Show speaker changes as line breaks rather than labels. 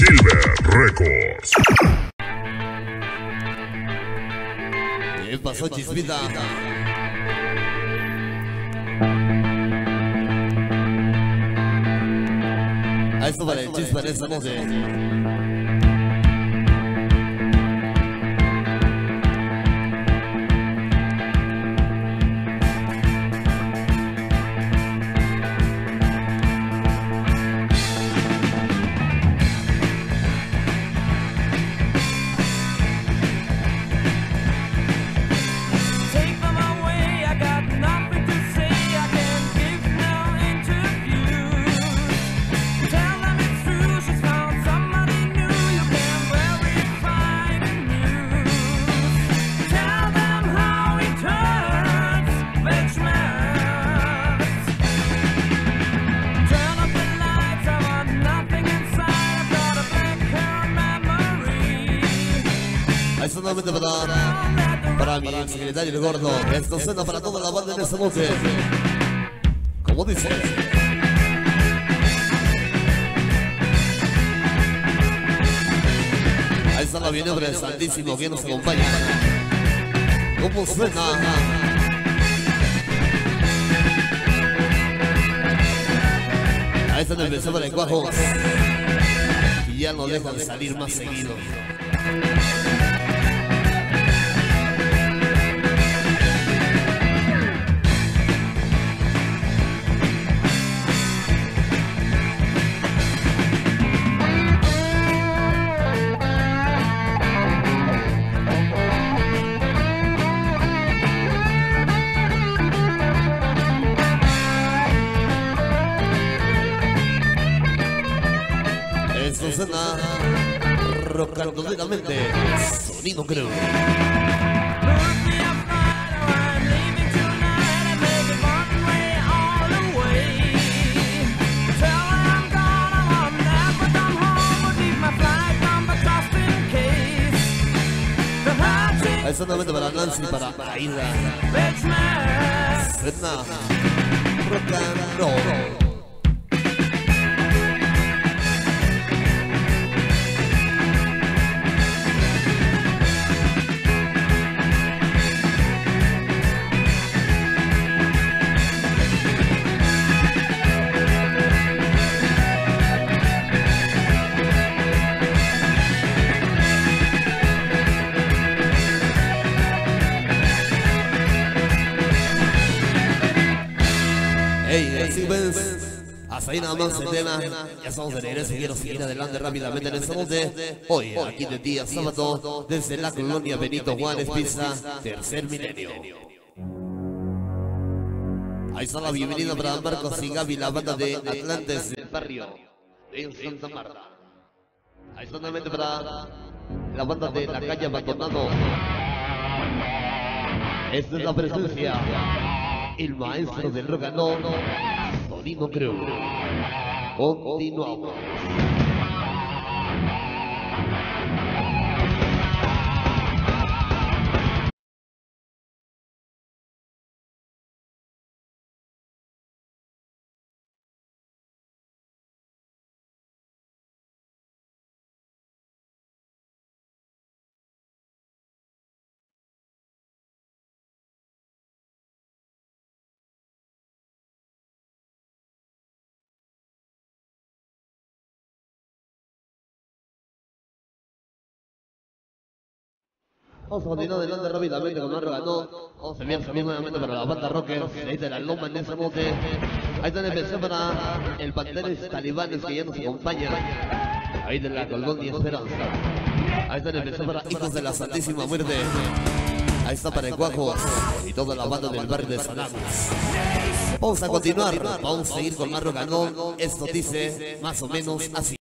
Silver Records.
¿Qué pasó, Chispita? A esto para el Chispa en esta noche. Esto nuevamente para mi secretario el gordo. Esto suena para toda la banda en esta noche. ¿Cómo dice? Ahí está la bienvenida del Santísimo que nos acompaña. ¿Cómo suena? Ahí está en el beso para el cuajo. Y ya no dejan salir más seguido. Esto suena rocandolamente Sonido Crew. Esto nuevamente para Nancy, para Aida. Suena rock and roll. Hey, así ves, hasta ahí nada más el tema. Ya estamos de regreso y quiero seguir adelante rápidamente en esta noche. Hoy, aquí de día sábado, desde la colonia Benito Juárez, pista Tercer Milenio. Ahí está la bienvenida para Marcos y Gaby, la banda de Atlantes del barrio en Santa Marta. Ahí está nuevamente para la banda de la calle Abandonado. Esta es la presencia. El maestro del rock and roll, Sonido Crew. Continuamos. Vamos a continuar adelante rápidamente con más rock. Vamos a enviar también nuevamente para la banda rocker. Ahí de la Loma en esa noche. Ahí está en especial para el Panteres Talibanes que ya nos acompaña. Ahí de la Colonia Esperanza. Ahí está en especial para Hijos de la Santísima Muerte. Ahí está para el Cuajo y toda la banda del barrio de San Agustín. Vamos a continuar. Vamos a seguir con más rock and roll. Esto dice más o menos así.